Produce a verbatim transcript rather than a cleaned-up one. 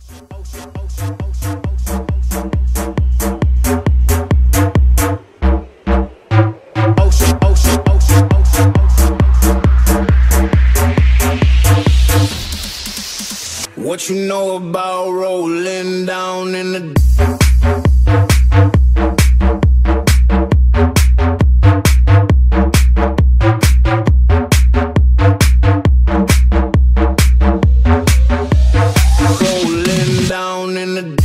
What you know about rolling down in the rolling down in the